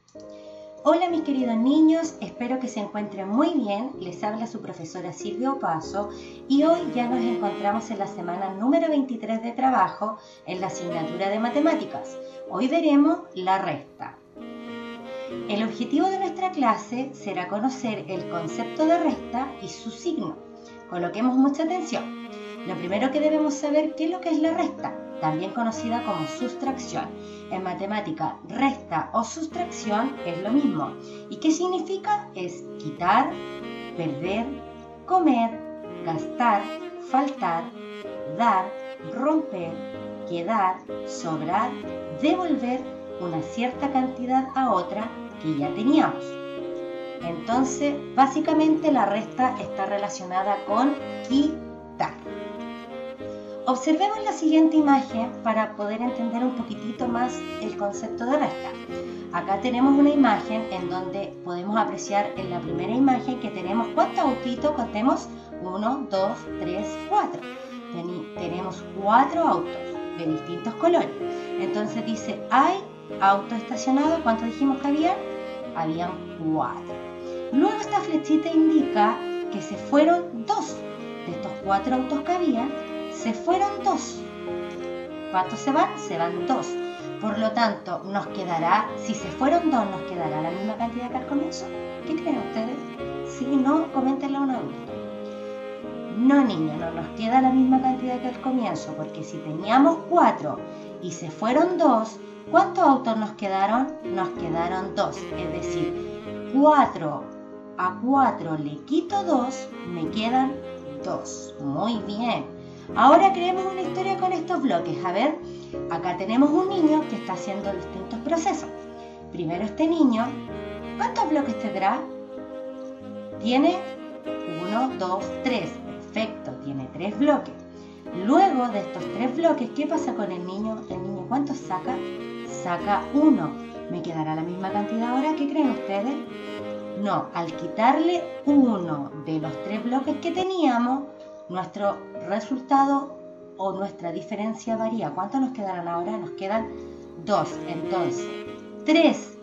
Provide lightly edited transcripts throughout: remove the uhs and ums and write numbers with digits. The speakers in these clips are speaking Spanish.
Hola mis queridos niños, espero que se encuentren muy bien. Les habla su profesora Silvia Opaso y hoy ya nos encontramos en la semana número 23 de trabajo en la asignatura de matemáticas. Hoy veremos la resta. El objetivo de nuestra clase será conocer el concepto de resta y su signo. Coloquemos mucha atención. Lo primero que debemos saber qué es lo que es la resta, también conocida como sustracción. En matemática, resta o sustracción es lo mismo. ¿Y qué significa? Es quitar, perder, comer, gastar, faltar, dar, romper, quedar, sobrar, devolver una cierta cantidad a otra que ya teníamos. Entonces, básicamente la resta está relacionada con quitar. Observemos la siguiente imagen para poder entender un poquitito más el concepto de resta. Acá tenemos una imagen en donde podemos apreciar en la primera imagen que tenemos ¿cuántos autitos? Contemos 1, 2, 3, 4. Tenemos 4 autos de distintos colores. Entonces dice, hay auto estacionado. ¿Cuántos dijimos que había? Habían 4. Luego esta flechita indica que se fueron 2. De estos 4 autos que había, se fueron 2. ¿Cuántos se van? Se van 2. Por lo tanto, nos quedará, si se fueron 2, nos quedará la misma cantidad que al comienzo. ¿Qué creen ustedes? Si no, coméntenlo a un adulto. No, niños, no nos queda la misma cantidad que al comienzo, porque si teníamos 4 y se fueron 2, ¿cuántos autos nos quedaron? Nos quedaron 2. Es decir, 4 a 4 le quito 2, me quedan 2. Muy bien. Ahora creemos una historia con estos bloques. A ver, acá tenemos un niño que está haciendo distintos procesos. Primero este niño, ¿cuántos bloques tendrá? Tiene 1, 2, 3. Perfecto, tiene 3 bloques. Luego de estos 3 bloques, ¿qué pasa con el niño? ¿El niño cuántos saca? Saca 1. ¿Me quedará la misma cantidad ahora? ¿Qué creen ustedes? No, al quitarle 1 de los 3 bloques que teníamos, nuestro resultado o nuestra diferencia varía. ¿Cuántos nos quedarán ahora? Nos quedan 2. Entonces, 3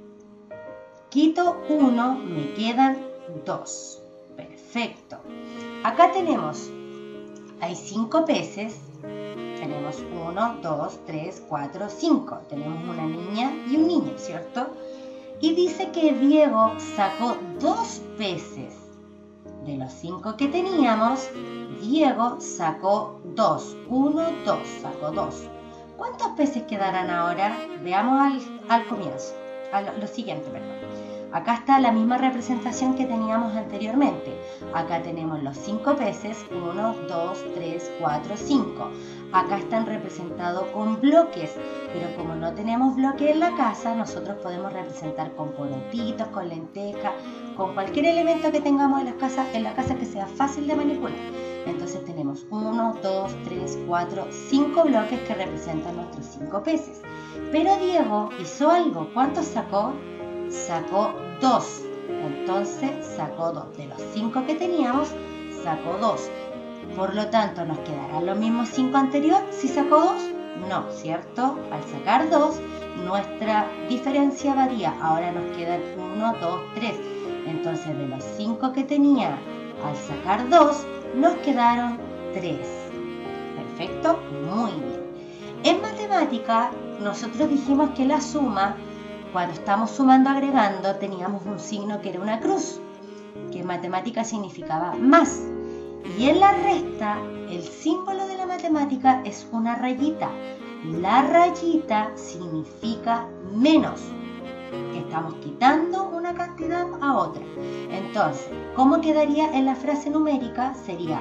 quito 1, me quedan 2. Perfecto. Acá tenemos, hay 5 peces. Tenemos 1, 2, 3, 4, 5. Tenemos una niña y un niño, ¿cierto? Y dice que Diego sacó 2 peces. De los 5 que teníamos, Diego sacó 2. 1, 2, sacó 2. ¿Cuántos peces quedarán ahora? Veamos al comienzo, lo siguiente, perdón. Acá está la misma representación que teníamos anteriormente. Acá tenemos los 5 peces, 1, 2, 3, 4, 5. Acá están representados con bloques, pero como no tenemos bloque en la casa, nosotros podemos representar con porotitos, con lentejas, con cualquier elemento que tengamos en la casa que sea fácil de manipular. Entonces tenemos 1, 2, 3, 4, 5 bloques que representan nuestros 5 peces. Pero Diego hizo algo. ¿Cuántos sacó? Sacó 2. Entonces sacó 2. De los 5 que teníamos, sacó 2. Por lo tanto, ¿nos quedarán los mismos 5 anteriores si sacó 2? No, ¿cierto? Al sacar 2, nuestra diferencia varía. Ahora nos quedan 1, 2, 3. Entonces, de los 5 que tenía, al sacar 2, nos quedaron 3. Perfecto, muy bien. En matemática, nosotros dijimos que la suma, cuando estamos sumando agregando, teníamos un signo que era una cruz, que en matemática significaba más. Y en la resta, el símbolo de la matemática es una rayita. La rayita significa menos. Estamos quitando una cantidad a otra. Entonces, ¿cómo quedaría en la frase numérica? Sería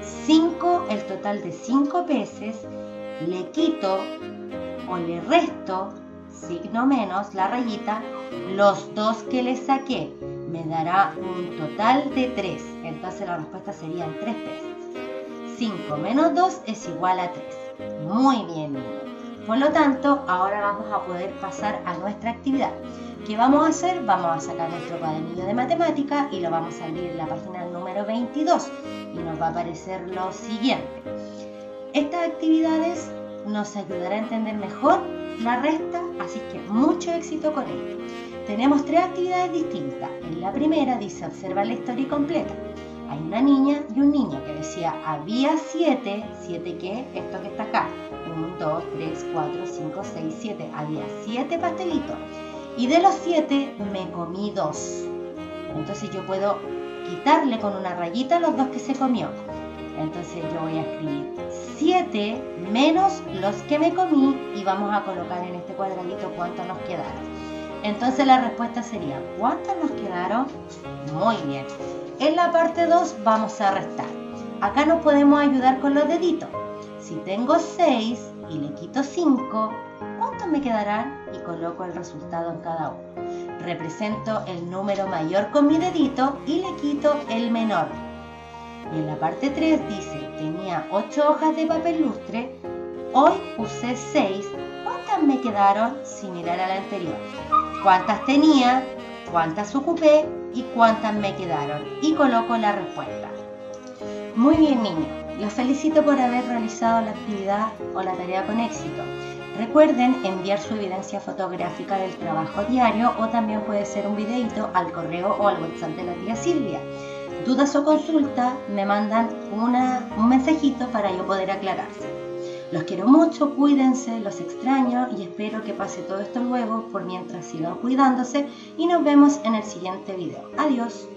5, el total de 5 peces, le quito o le resto, signo menos, la rayita, los 2 que le saqué. Me dará un total de 3. Entonces la respuesta serían 3 peces. 5 menos 2 es igual a 3. Muy bien, niños. Por lo tanto, ahora vamos a poder pasar a nuestra actividad. ¿Qué vamos a hacer? Vamos a sacar nuestro cuadernillo de matemática y lo vamos a abrir en la página número 22. Y nos va a aparecer lo siguiente. Estas actividades nos ayudarán a entender mejor la resta, así que mucho éxito con ello. tenemos 3 actividades distintas. En la primera dice observa la historia completa. Hay una niña y un niño que decía había 7, ¿7 qué? Esto que está acá. 1, 2, 3, 4, 5, 6, 7. Había 7 pastelitos. Y de los 7 me comí 2. Entonces yo puedo quitarle con una rayita los 2 que se comió. Entonces yo voy a escribir 7 menos los que me comí y vamos a colocar en este cuadradito cuántos nos quedaron. Entonces la respuesta sería, ¿cuántos nos quedaron? Muy bien. En la parte 2 vamos a restar. Acá nos podemos ayudar con los deditos. Si tengo 6 y le quito 5, ¿cuántos me quedarán? Y coloco el resultado en cada uno. Represento el número mayor con mi dedito y le quito el menor. Y en la parte 3 dice, tenía 8 hojas de papel lustre, hoy usé 6, ¿cuántas me quedaron? Similar a la anterior. ¿Cuántas tenía? ¿Cuántas ocupé? ¿Y cuántas me quedaron? Y coloco la respuesta. Muy bien, niños. Los felicito por haber realizado la actividad o la tarea con éxito. Recuerden enviar su evidencia fotográfica del trabajo diario o también puede ser un videito al correo o al WhatsApp de la tía Silvia. Dudas o consultas, me mandan un mensajito para yo poder aclararse. Los quiero mucho, cuídense, los extraño y espero que pase todo esto luego, por mientras sigan cuidándose y nos vemos en el siguiente video. Adiós.